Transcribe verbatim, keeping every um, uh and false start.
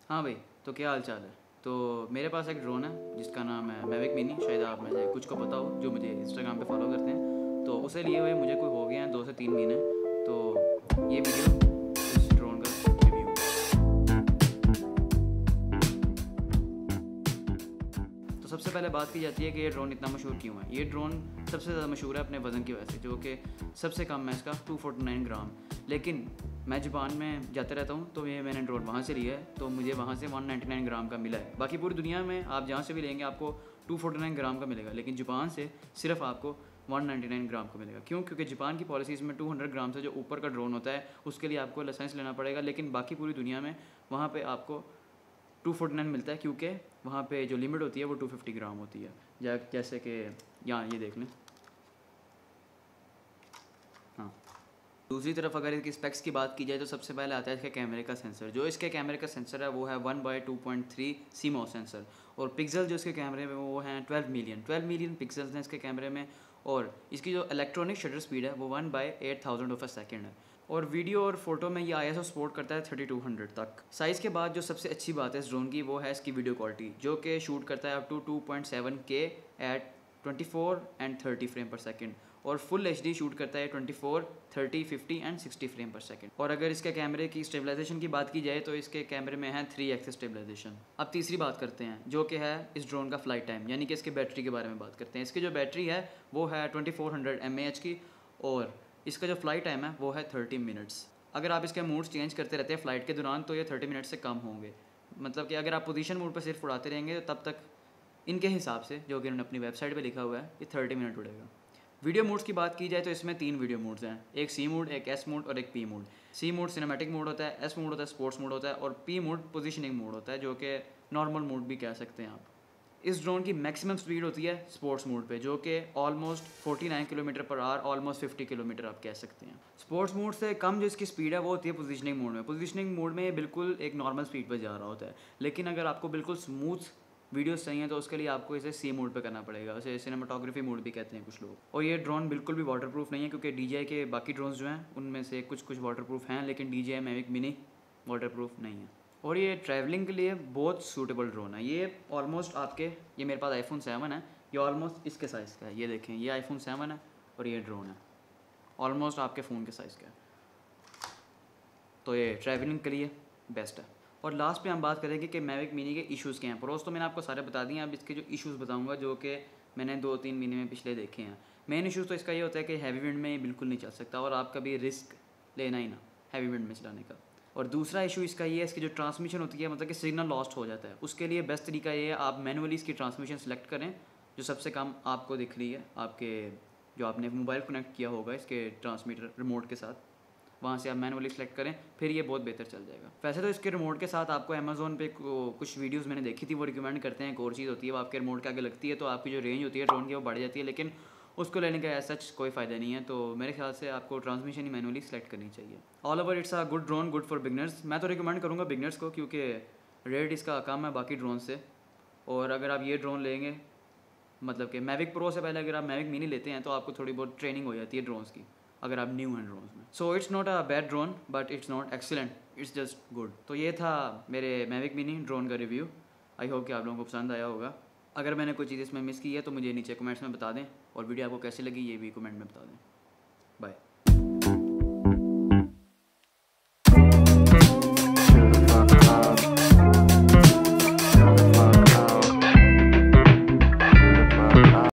हाँ भाई, तो क्या हाल चाल है? तो मेरे पास एक ड्रोन है जिसका नाम है मैविक मिनी। शायद आप में से कुछ को पता हो जो मुझे इंस्टाग्राम पे फॉलो करते हैं। तो उसे लिए हुए मुझे कोई हो गए हैं दो से तीन महीने। तो ये वीडियो इस ड्रोन का रिव्यू है। तो सबसे पहले बात की जाती है कि ये ड्रोन इतना मशहूर क्यों है। ये ड्रोन सबसे ज़्यादा मशहूर है अपने वज़न की वजह से, जो कि सबसे कम है इसका टू फोर्टी नाइन ग्राम। लेकिन मैं जापान में जाते रहता हूँ, तो ये मैंने ड्रोन वहाँ से लिया है, तो मुझे वहाँ से वन नाइन्टी नाइन ग्राम का मिला है। बाकी पूरी दुनिया में आप जहाँ से भी लेंगे आपको टू फोर्टी नाइन ग्राम का मिलेगा, लेकिन जापान से सिर्फ आपको वन नाइन्टी नाइन ग्राम का मिलेगा। क्यों? क्योंकि जापान की पॉलिसीज़ में टू हंड्रेड ग्राम से जो ऊपर का ड्रोन होता है उसके लिए आपको लाइसेंस लेना पड़ेगा, लेकिन बाकी पूरी दुनिया में वहाँ पे आपको टू फोर्टी नाइन मिलता है, क्योंकि वहाँ पे जो लिमिट होती है वो टू फिफ्टी ग्राम होती है। या जैसे कि यहाँ ये देख लें। हाँ, दूसरी तरफ अगर इसकी स्पेक्स की बात की जाए तो सबसे पहले आता है इसके कैमरे का सेंसर। जो इसके कैमरे का सेंसर है वो है one by two point three CMOS sensor, और पिक्सल जो इसके कैमरे में वो हैं twelve million twelve million pixels हैं इसके कैमरे में। और इसकी जो इलेक्ट्रॉनिक शटर स्पीड है वो one by eight thousand of a second है। और वीडियो और फोटो में ये आई एस ओ सपोर्ट करता है थर्टी टू हंड्रेड तक। साइज़ के बाद जो सबसे अच्छी बात है इस ड्रोन की वो है इसकी वीडियो क्वालिटी, जो कि शूट करता है up to two point seven K at twenty four and thirty frame per second, और फुल एच डी शूट करता है twenty four, thirty, fifty and sixty frame per second. और अगर इसके कैमरे की स्टेबलाइजेशन की बात की जाए तो इसके कैमरे में है थ्री एक्स स्टेबलाइजेशन। अब तीसरी बात करते हैं जो कि है इस ड्रोन का फ्लाइट टाइम, यानी कि इसके बैटरी के बारे में बात करते हैं। इसकी जो बैटरी है वो है twenty four hundred M A H की, और इसका जो फ्लाइट टाइम है वो है थर्टी मिनट्स। अगर आप इसके मूड्स चेंज करते रहते हैं फ़्लाइट के दौरान तो ये थर्टी मिनट से कम होंगे। मतलब कि अगर आप पोजीशन मोड पर सिर्फ उड़ाते रहेंगे तो तब तक इनके हिसाब से, जो कि इन्होंने अपनी वेबसाइट पे लिखा हुआ है, ये थर्टी मिनट उड़ेगा। वीडियो मोड्स की बात की जाए तो इसमें तीन वीडियो मोड्स हैं, एक सी मोड, एक एस मोड और एक P mode. C mode cinematic mode होता है, एस मोड होता है स्पोर्ट्स मोड होता है, और पी मोड पोजीशनिंग मोड होता है, जो कि नॉर्मल मोड भी कह सकते हैं आप। इस ड्रोन की मैक्सिमम स्पीड होती है स्पोर्ट्स मोड पे, जो कि almost forty nine kilometre per hour, almost fifty kilometre आप कह सकते हैं। स्पोर्ट्स मोड से कम जो इसकी स्पीड है वो होती है पोजीशनिंग मोड में। पोजीशनिंग मोड में बिल्कुल एक नॉर्मल स्पीड पर जा रहा होता है, लेकिन अगर आपको बिल्कुल स्मूथ वीडियोस चाहिए तो उसके लिए आपको इसे सी मोड पे करना पड़ेगा। उसे सिनेमाटोग्राफी मोड भी कहते हैं कुछ लोग। और ये ड्रोन बिल्कुल भी वाटरप्रूफ नहीं है, क्योंकि डी जे आई के बाकी ड्रोन्स जो हैं उनमें से कुछ कुछ वाटरप्रूफ हैं, लेकिन D J I Mavic mini waterproof नहीं है। और ये ट्रैवलिंग के लिए बहुत सूटेबल ड्रोन है। ये ऑलमोस्ट आपके, ये मेरे पास आईफोन सेवन है, ये ऑलमोस्ट इसके साइज़ का है। ये देखें, ये आईफोन सेवन है और ये ड्रोन है ऑलमोस्ट आपके फ़ोन के साइज़ का है। तो ये ट्रैवलिंग के लिए बेस्ट है। और लास्ट पे हम बात करेंगे कि मैविक मिनी के इश्यूज़ क्या हैं। प्रोस तो मैंने आपको सारे बता दिए हैं, अब इसके जो इश्यूज़ बताऊंगा जो कि मैंने दो तीन महीने में पिछले देखे हैं। मेन इश्यूज़ तो इसका ये होता है कि हैवी विंड में ये बिल्कुल नहीं चल सकता, और आप कभी रिस्क लेना ही ना हैवी विंड में चलाने का। और दूसरा इशू इसका ये है, इसकी जो ट्रांसमिशन होती है, मतलब कि सिग्नल लॉस्ट हो जाता है। उसके लिए बेस्ट तरीका ये है, आप मैनुअली इसकी ट्रांसमिशन सेलेक्ट करें, जो सबसे कम आपको दिख रही है आपके, जो आपने मोबाइल कनेक्ट किया होगा इसके ट्रांसमीटर रिमोट के साथ, वहाँ से आप मैनुअली सेलेक्ट करें, फिर ये बहुत बेहतर चल जाएगा। वैसे तो इसके रिमोट के साथ आपको अमेज़ोन पे कुछ वीडियोस मैंने देखी थी, वो रिकमेंड करते हैं। एक और चीज़ होती है, वो आपके रिमोट के आगे लगती है तो आपकी जो रेंज होती है ड्रोन की वो बढ़ जाती है, लेकिन उसको लेने का ऐसा सच कोई फ़ायदा नहीं है। तो मेरे ख्याल से आपको ट्रांसमिशन ही मैनुअली सेलेक्ट करनी चाहिए। All over it's a good drone, good for beginners. मैं तो रिकमेंड करूँगा बिगनर्स को, क्योंकि रेट इसका कम है बाकी ड्रोन से। और अगर आप ये ड्रोन लेंगे, मतलब कि मैविक प्रो से पहले अगर आप मैविक मिनी लेते हैं तो आपको थोड़ी बहुत ट्रेनिंग हो जाती है ड्रोन्स की, अगर आप न्यू हैं ड्रोन्स में। So it's not a bad drone, but it's not excellent, it's just good. तो ये था मेरे मैविक मिनी ड्रोन का रिव्यू। आई होप कि आप लोगों को पसंद आया होगा। अगर मैंने कोई चीज़ इसमें मिस की है तो मुझे नीचे कमेंट्स में बता दें, और वीडियो आपको कैसी लगी ये भी कमेंट में बता दें।